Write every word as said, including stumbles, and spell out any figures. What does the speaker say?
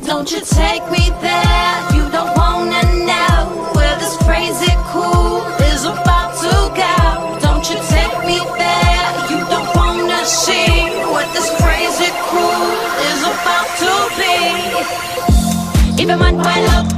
Don't you take me there, you don't wanna know where this crazy cool is about to go. Don't you take me there, you don't wanna see what this crazy cool is about to be. Even when we're